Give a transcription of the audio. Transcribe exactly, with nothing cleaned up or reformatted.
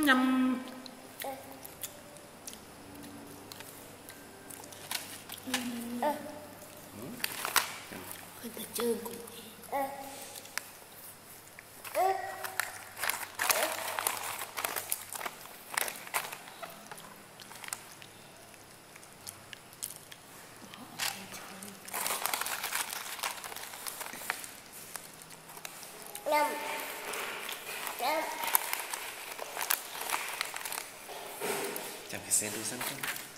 nhâm người ta chơi cùng Nhâm. Nhâm. Chăm cái xe đuôi sân không?